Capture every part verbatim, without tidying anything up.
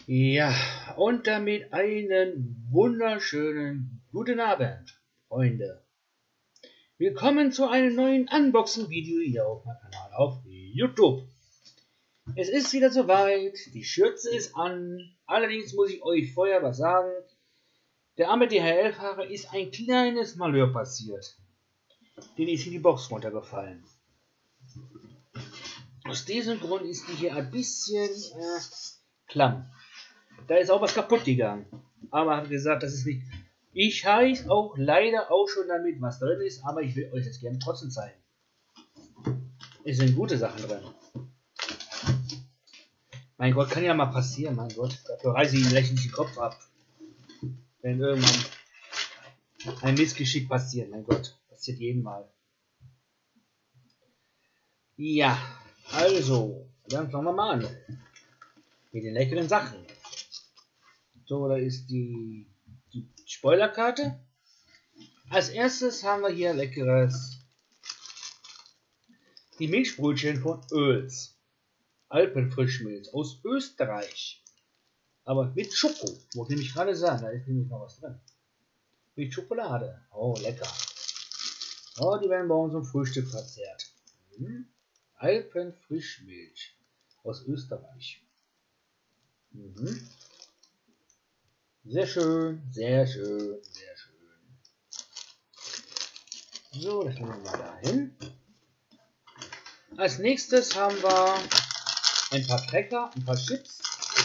Ja, und damit einen wunderschönen guten Abend, Freunde. Willkommen zu einem neuen Unboxing-Video hier auf meinem Kanal auf YouTube. Es ist wieder soweit, die Schürze ist an, allerdings muss ich euch vorher was sagen. Der arme D H L-Fahrer ist ein kleines Malheur passiert. Den ist in die Box runtergefallen. Aus diesem Grund ist die hier ein bisschen äh, klamm. Da ist auch was kaputt gegangen. Aber habe gesagt, das ist nicht. Ich weiß auch leider auch schon damit, was drin ist, aber ich will euch das gerne trotzdem zeigen. Es sind gute Sachen drin. Mein Gott, kann ja mal passieren, mein Gott. Dafür reiße ich ihn lächelnd den Kopf ab. Wenn irgendwann ein Missgeschick passiert, mein Gott. Passiert jedem Mal. Ja, also, dann fangen wir mal an. Mit den leckeren Sachen. So, da ist die, die Spoilerkarte. Als erstes haben wir hier leckeres. Die Milchbrötchen von Oels. Alpenfrischmilch aus Österreich. Aber mit Schoko. Wollte ich nämlich gerade sagen, da ist nämlich noch was drin. Mit Schokolade. Oh, lecker. Oh, die werden bei uns zum Frühstück verzehrt. Hm. Alpenfrischmilch aus Österreich. Mhm. Sehr schön, sehr schön, sehr schön. So, das nehmen wir mal dahin. Als nächstes haben wir ein paar Cracker, ein paar Chips.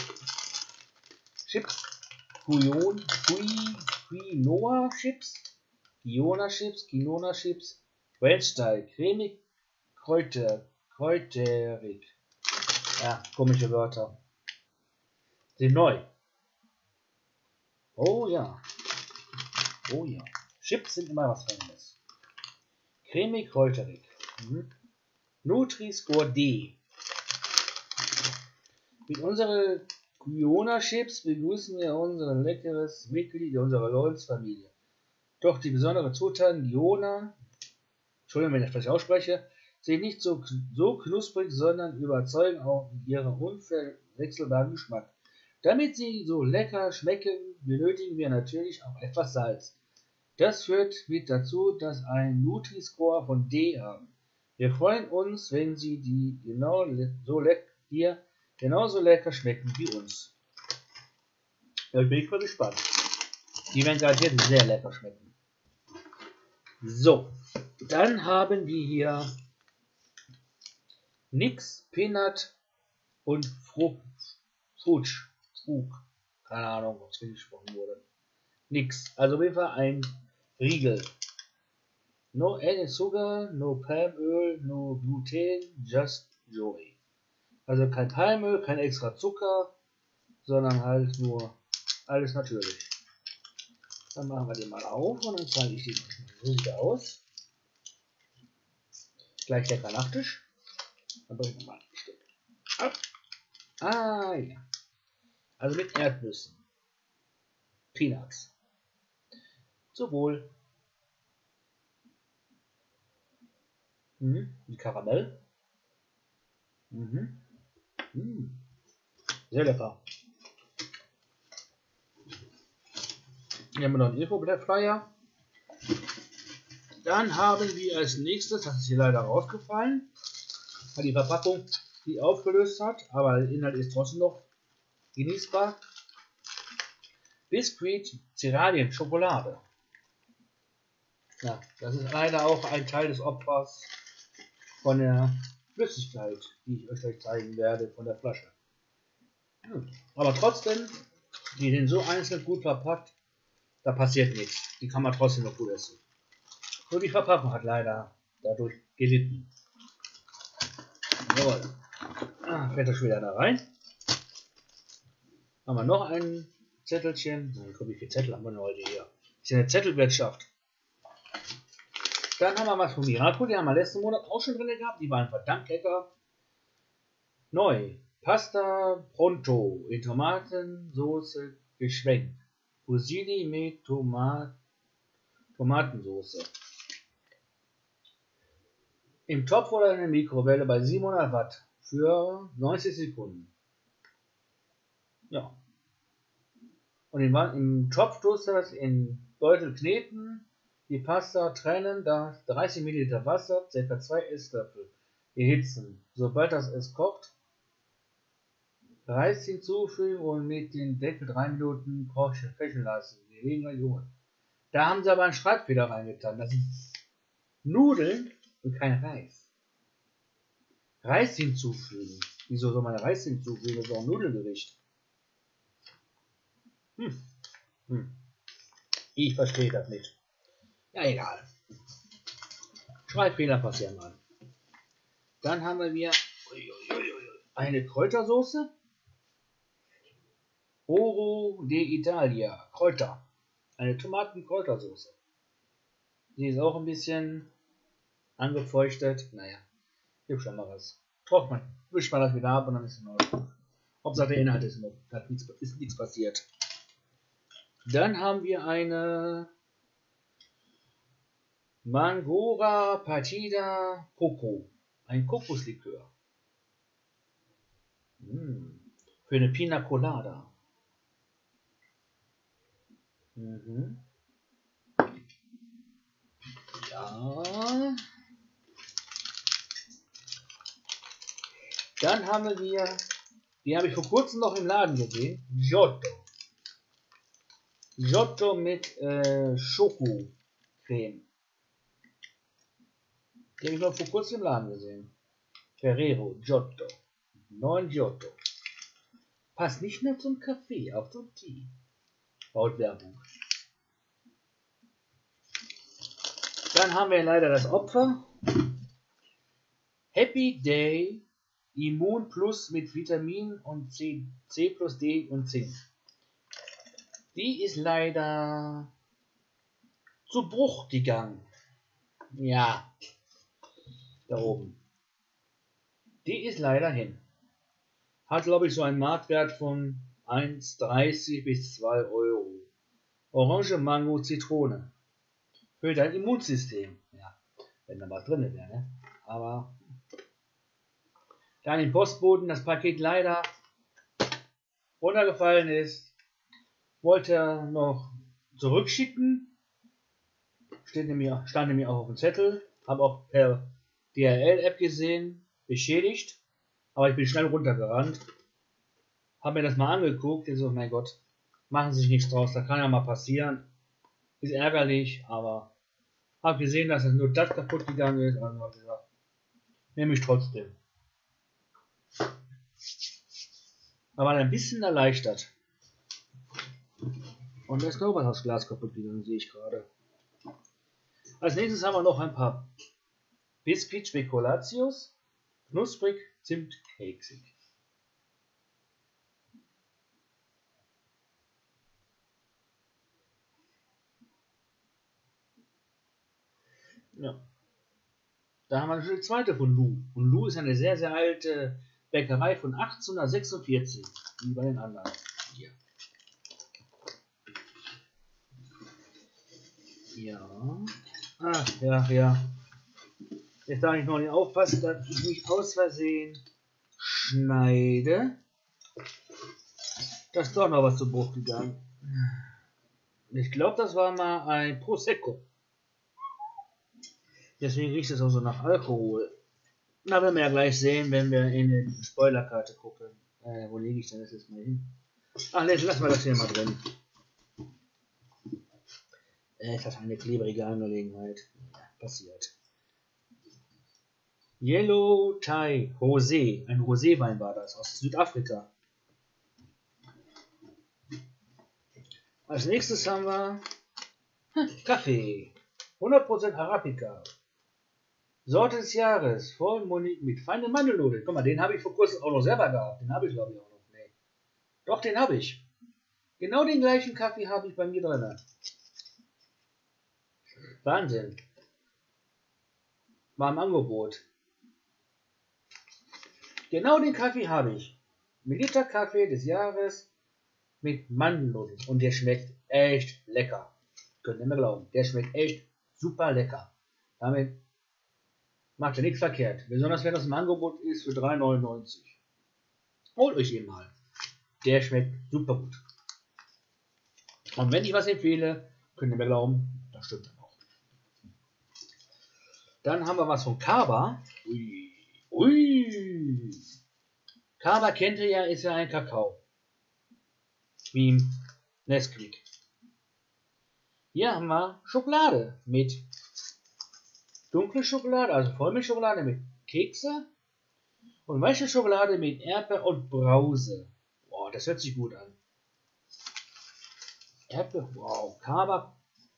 Chips, Quinoa Quinoa Chips, Quinoa Chips, Quinoa Chips, Weltstyle, cremig, Kräuter, kräuterig. Ja, komische Wörter. Sind neu. Oh ja. Oh ja. Chips sind immer was Feines. Cremig, kräuterig. Mhm. Nutri-Score D. Mit unseren Quinoa-Chips begrüßen wir unser leckeres Mitglied unserer Lolz-Familie. Doch die besonderen Zutaten Quinoa, Entschuldigung, wenn ich das falsch ausspreche, sind nicht so, so knusprig, sondern überzeugen auch mit ihrem unverwechselbaren Geschmack. Damit sie so lecker schmecken, benötigen wir natürlich auch etwas Salz. Das führt mit dazu, dass ein Nutri-Score von D haben. Wir freuen uns, wenn sie die genau so lecker dir genauso lecker schmecken wie uns. Ja, ich bin mal gespannt. Die werden garantiert sehr lecker schmecken. So, dann haben wir hier Nix, Peanut und Frucht. Futsch. Fug. Keine Ahnung, ob es gesprochen wurde. Nix. Also auf jeden Fall ein Riegel. No added sugar, no Palmöl, no gluten, just joy. Also kein Palmöl, kein extra Zucker, sondern halt nur alles natürlich. Dann machen wir den mal auf und dann zeige ich den. So sieht er aus. Gleich lecker Nachtisch. Dann bringen wir mal ein Stück ab. Ah ja. Also mit Erdnüssen. Peanuts. Zum Wohl. Mhm. Die Karamell. Mhm. Mhm. Sehr lecker. Hier haben wir noch einen Infoblatt-Flyer. Dann haben wir als nächstes, das ist hier leider rausgefallen, weil die Verpackung die aufgelöst hat, aber der Inhalt ist trotzdem noch genießbar. Biskuit, Cerealien, Schokolade. Ja, das ist leider auch ein Teil des Opfers von der Flüssigkeit, die ich euch zeigen werde, von der Flasche. Hm. Aber trotzdem, die sind so einzeln gut verpackt, da passiert nichts. Die kann man trotzdem noch gut essen. Nur die Verpackung hat leider dadurch gelitten. Jawohl. Ah, fällt das schon wieder da rein. Haben wir noch ein Zettelchen. Dann guck, wie viele Zettel haben wir heute hier. Das ist eine Zettelwirtschaft. Dann haben wir was von Miraco, die haben wir letzten Monat auch schon drin gehabt. Die waren verdammt lecker. Neu. Pasta Pronto in Tomatensoße geschwenkt. Fusilli mit Tomat Tomatensoße. Im Topf oder in der Mikrowelle bei siebenhundert Watt für neunzig Sekunden. Ja, Und im, im Topf tust du das in Beutel kneten, die Pasta trennen, da dreißig Milliliter Wasser, ca. zwei Esslöffel erhitzen. Sobald das es kocht, Reis hinzufügen und mit dem Deckel drei Minuten köcheln lassen. Gelegentlich Junge. Da haben sie aber einen Schreibfehler reingetan. Das ist Nudeln und kein Reis. Reis hinzufügen. Wieso soll man Reis hinzufügen? Das ist auch ein Nudelgericht. Hm. Hm. Ich verstehe das nicht. Ja, egal. Schreibfehler passieren mal. Dann haben wir eine Kräutersoße. Oro d'Italia. Kräuter. Eine Tomaten-Kräutersoße. Die ist auch ein bisschen angefeuchtet. Naja, gibt schon mal was. Trocknen. Wischt man das wieder ab und dann ist es in Ordnung. Hauptsache der Inhalt ist, hat nichts, ist nichts passiert. Dann haben wir eine Mangora Partida Coco. Ein Kokoslikör. Hm. Für eine Pina Colada. Mhm. Ja. Dann haben wir, die habe ich vor kurzem noch im Laden gesehen, Giotto. Giotto mit äh, Schokocreme. Die habe ich noch vor kurzem im Laden gesehen. Ferrero, Giotto. neun Giotto. Passt nicht mehr zum Kaffee, auch zum Tee. Laut Werbung. Dann haben wir leider das Opfer. Happy Day Immun Plus mit Vitamin und C, C plus D und Zink. Die ist leider zu Bruch gegangen. Ja, da oben. Die ist leider hin. Hat, glaube ich, so einen Marktwert von eins dreißig bis zwei Euro. Orange, Mango, Zitrone. Für dein Immunsystem. Ja, wenn da was drin wäre, ne? Aber dann im Postboten das Paket leider runtergefallen ist, wollte er noch zurückschicken. Steht nämlich, stand nämlich auch auf dem Zettel. Habe auch per D H L-App gesehen, beschädigt. Aber ich bin schnell runtergerannt. Habe mir das mal angeguckt. Ich so, mein Gott, machen Sie sich nichts draus, da kann ja mal passieren. Ist ärgerlich, aber habe gesehen, dass es nur das kaputt gegangen ist. Also habe ich gesagt, nehme ich trotzdem. Aber ein bisschen erleichtert. Und da ist noch was aus Glas kaputt gegangen, sehe ich gerade. Als nächstes haben wir noch ein paar Biscuit Spekulatius, knusprig, zimtkeksig. Ja. Da haben wir schon die zweite von Lu. Und Lu ist eine sehr, sehr alte Bäckerei von achtzehnhundertsechsundvierzig. Wie bei den anderen. Hier. Ja. Ach, ja, ja. Jetzt darf ich noch nicht aufpassen, dass ich nicht aus Versehen schneide. Da ist doch noch was zu Bruch gegangen. Ich glaube, das war mal ein Prosecco. Deswegen riecht es auch so nach Alkohol. Na, werden wir ja gleich sehen, wenn wir in die Spoilerkarte gucken. Äh, wo lege ich denn das jetzt mal hin? Ach, jetzt lassen wir das hier mal drin. Äh, ist das eine klebrige Angelegenheit? Ja, passiert. Yellow Thai Rosé. Ein Roséwein war das, aus Südafrika. Als nächstes haben wir hm, Kaffee. hundert Prozent Arabica. Sorte des Jahres, vollmundig mit feinen Mandelnudeln. Guck mal, den habe ich vor kurzem auch noch selber gehabt. Den habe ich, glaube ich, auch noch. Nee. Doch, den habe ich. Genau den gleichen Kaffee habe ich bei mir drin. Wahnsinn. War im Angebot. Genau den Kaffee habe ich. Milita Kaffee des Jahres mit Mandelnudeln. Und der schmeckt echt lecker. Könnt ihr mir glauben. Der schmeckt echt super lecker. Damit macht er nichts verkehrt. Besonders wenn das im Angebot ist für drei neunundneunzig. Holt euch ihn mal. Der schmeckt super gut. Und wenn ich was empfehle, könnt ihr mir glauben, das stimmt dann auch. Dann haben wir was von Kaba. Ui. Ui. Kaba kennt ihr ja, ist ja ein Kakao. Wie Nesquik. Hier haben wir Schokolade mit dunkle Schokolade, also Vollmilchschokolade mit Kekse und weiche Schokolade mit Erdbeer und Brause. Boah, das hört sich gut an. Erdbeer, wow, Kaba.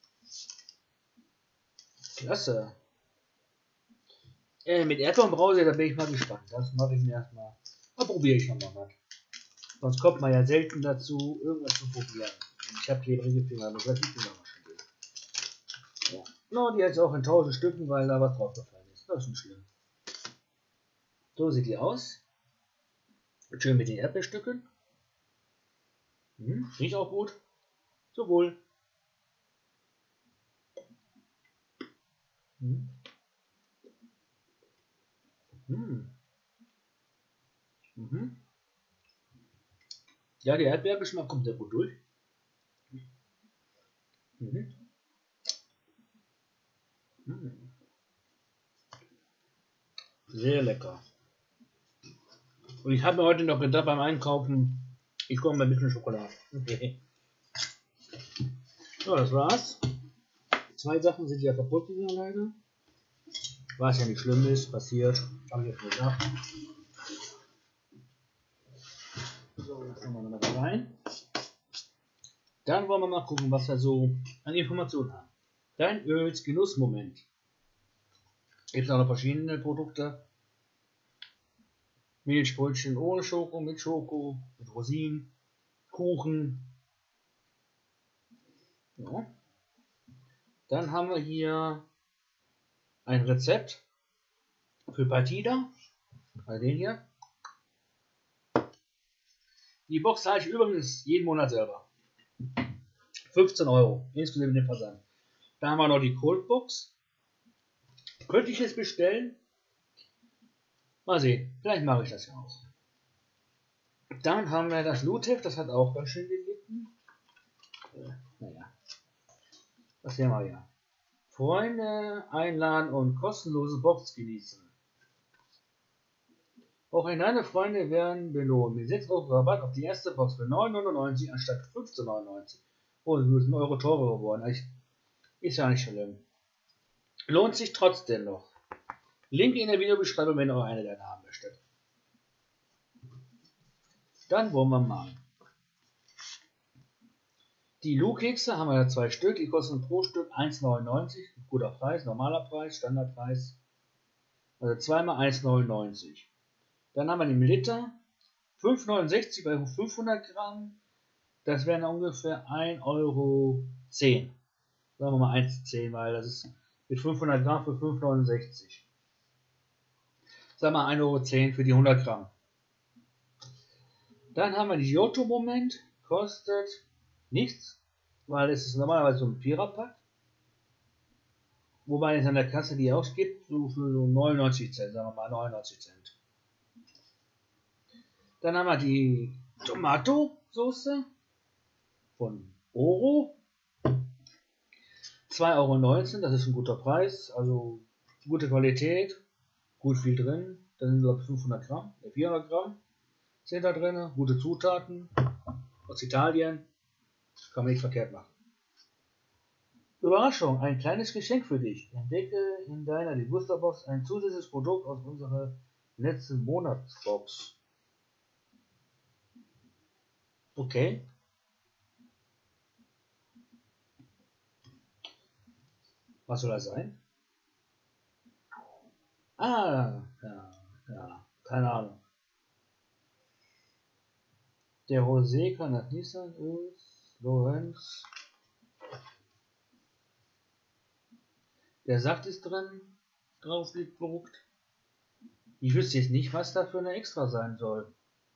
Klasse. Äh, mit Erdbeer und Brause, da bin ich mal gespannt. Das mache ich mir erstmal. Da probiere ich nochmal was. Sonst kommt man ja selten dazu, irgendwas zu probieren. Und ich habe klebrige Finger, muss ich die Finger waschen gehen. Ja. No, die jetzt auch in tausend Stücken, weil da was draufgefallen ist. Das ist nicht schlimm. So sieht die aus. Schön mit den Erdbeerstücken. Hm, riecht auch gut. So wohl. Hm. Hm. Mhm. Ja, der Erdbeergeschmack kommt sehr gut durch. Mhm. Mhm. Sehr lecker. Und ich habe mir heute noch gedacht beim Einkaufen, ich komme mal ein bisschen Schokolade. Okay. So, das war's. Zwei Sachen sind ja kaputt gegangen leider. Was ja nicht schlimm ist, passiert. Habe ich jetzt gesagt. So, jetzt schauen wir mal da rein. Dann wollen wir mal gucken, was wir so an Informationen haben. Dein Öls Genussmoment. Gibt es auch noch verschiedene Produkte. Milchbrötchen ohne Schoko, mit Schoko, mit Rosinen, Kuchen. Ja. Dann haben wir hier ein Rezept für Partida. Bei den hier. Die Box zahle ich übrigens jeden Monat selber. fünfzehn Euro, insgesamt den Versand. Da haben wir noch die Coldbox. Könnte ich jetzt bestellen? Mal sehen, vielleicht mache ich das ja auch. Dann haben wir das Loot-Heft, das hat auch ganz schön gelitten. Äh, naja, das sehen wir ja. Freunde einladen und kostenlose Box genießen. Auch deine Freunde werden belohnt mit sechs Euro Rabatt auf die erste Box für neun neunundneunzig anstatt fünfzehn neunundneunzig. Oh, das ist ein Euro teurer geworden. Ist ja nicht schlimm. Lohnt sich trotzdem noch. Link in der Videobeschreibung, wenn ihr eine deiner haben möchtet. Dann wollen wir mal. Die Lu-Kekse haben wir ja zwei Stück. Die kosten pro Stück eins neunundneunzig. Guter Preis, normaler Preis, Standardpreis. Also zweimal eins neunundneunzig. Dann haben wir den Liter. fünf neunundsechzig bei fünfhundert Gramm. Das wären ungefähr ein Euro zehn. Sagen wir mal eins zehn, weil das ist mit fünfhundert Gramm für fünf neunundsechzig. Sagen wir ein Euro zehn für die hundert Gramm. Dann haben wir die Giotto-Moment. Kostet nichts, weil es ist normalerweise so ein Viererpack. Wobei es an der Kasse die ausgibt, so für so neunundneunzig Cent, sagen wir mal neunundneunzig Cent. Dann haben wir die Tomato-Soße von Oro. zwei Euro neunzehn, das ist ein guter Preis, also gute Qualität, gut viel drin. Da sind glaube ich fünfhundert Gramm, vierhundert Gramm sind da drin, gute Zutaten aus Italien, kann man nicht verkehrt machen. Überraschung, ein kleines Geschenk für dich. Entdecke in deiner Degusta-Box ein zusätzliches Produkt aus unserer letzten Monatsbox. Okay. Was soll das sein? Ah, ja, ja, keine Ahnung. Der Rosé kann das nicht sein, ist Lorenz. Der Saft ist drin, drauf gedruckt. Ich wüsste jetzt nicht, was da für eine extra sein soll.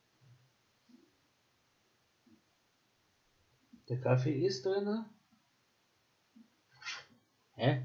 Der Kaffee ist drin. Hä?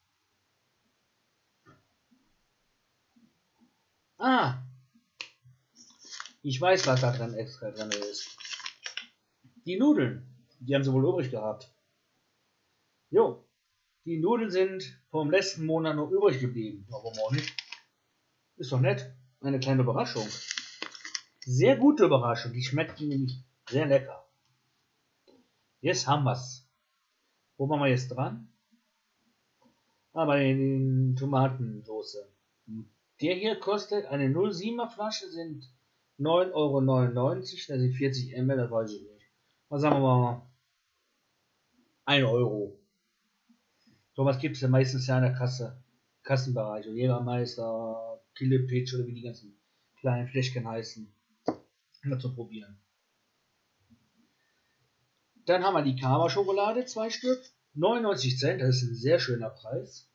Ah! Ich weiß, was da drin extra drin ist. Die Nudeln. Die haben sie wohl übrig gehabt. Jo. Die Nudeln sind vom letzten Monat noch übrig geblieben. Warum auch nicht? Ist doch nett. Eine kleine Überraschung. Sehr gute Überraschung. Die schmecken nämlich sehr lecker. Jetzt haben wir's. Wo machen wir jetzt dran? Aber in den Tomatensoße. Der hier kostet, eine null Komma siebener Flasche sind neun Euro neunundneunzig. Das sind vierzig Milliliter, das weiß ich nicht. Was sagen wir mal? ein Euro. So was gibt es ja meistens ja in der Kasse. Kassenbereich. Und Jägermeister, Killepitch oder wie die ganzen kleinen Fläschchen heißen. Mal zu probieren. Dann haben wir die Kaba-Schokolade, zwei Stück. neunundneunzig Cent, das ist ein sehr schöner Preis.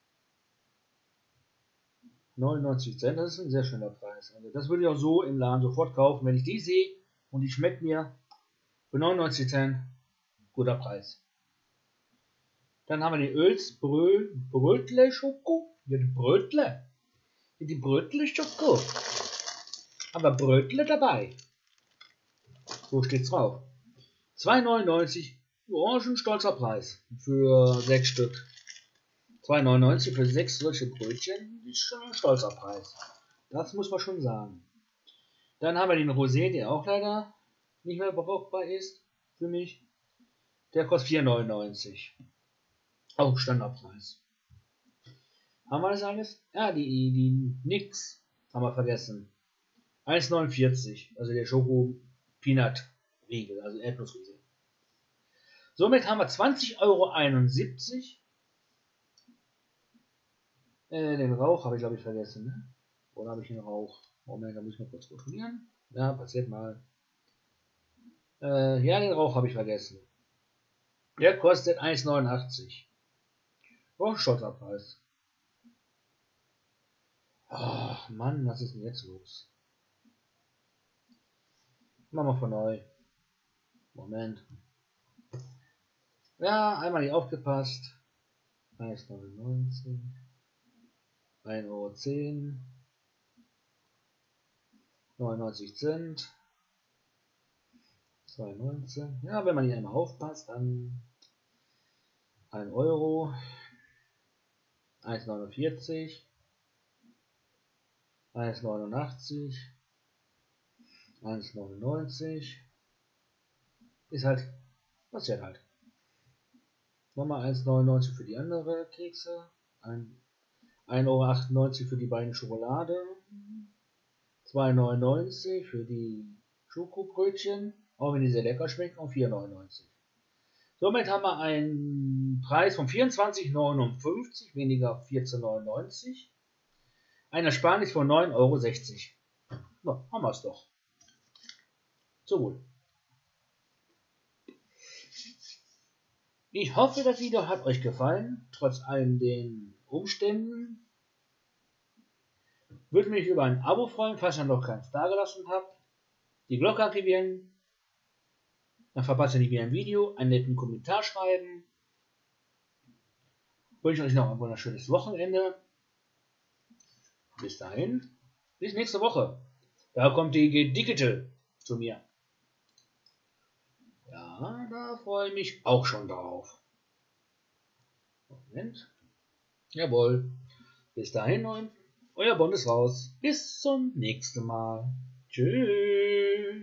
neunundneunzig Cent, das ist ein sehr schöner Preis. Also das würde ich auch so im Laden sofort kaufen, wenn ich die sehe und die schmeckt mir für neunundneunzig Cent, guter Preis. Dann haben wir die Öls Brö, Brötle Schoko. Ja, die Brötle. Die Brötle Schoko. Aber Brötle dabei. So steht's drauf. zwei neunundneunzig. Oh, schon ein stolzer Preis für sechs Stück. zwei neunundneunzig für sechs solche Brötchen ist schon ein stolzer Preis. Das muss man schon sagen. Dann haben wir den Rosé, der auch leider nicht mehr brauchbar ist für mich. Der kostet vier neunundneunzig. Auch Standardpreis. Haben wir das alles? Ja, die, die Nix haben wir vergessen. eins neunundvierzig. Also der Schoko Peanut Riegel, also Erdnussriegel. Somit haben wir zwanzig Euro einundsiebzig. Äh, den Rauch habe ich glaube ich vergessen, ne? Oder habe ich den Rauch? Moment, da muss ich mal kurz kontrollieren. Ja, passiert mal. Äh, ja, den Rauch habe ich vergessen. Der kostet eins neunundachtzig. Oh, stolzer Preis. Ach, Mann, was ist denn jetzt los? Machen wir von neu. Moment. Ja, einmal nicht aufgepasst. eins neunundneunzig. ein Euro zehn. neunundneunzig Cent. zwei neunzehn. Ja, wenn man hier einmal aufpasst, dann ein Euro. eins neunundvierzig. eins neunundachtzig. eins neunundneunzig. Ist halt, passiert halt. Nochmal eins neunundneunzig für die andere Kekse. ein Euro achtundneunzig für die beiden Schokolade. zwei neunundneunzig für die Schokobrötchen. Auch wenn die sehr lecker schmecken. Und vier neunundneunzig. Somit haben wir einen Preis von vierundzwanzig neunundfünfzig, weniger vierzehn neunundneunzig. Ein Ersparnis von neun Euro sechzig. Na, haben wir es doch. So wohl. Ich hoffe, das Video hat euch gefallen, trotz allen den Umständen. Würde mich über ein Abo freuen, falls ihr noch keins dagelassen habt. Die Glocke aktivieren. Dann verpasst ihr nicht wieder ein Video. Einen netten Kommentar schreiben. Ich wünsche euch noch ein wunderschönes Wochenende. Bis dahin. Bis nächste Woche. Da kommt die Digital zu mir. Ja, da freue ich mich auch schon drauf. Moment. Jawohl. Bis dahin und euer Bond ist raus. Bis zum nächsten Mal. Tschüss.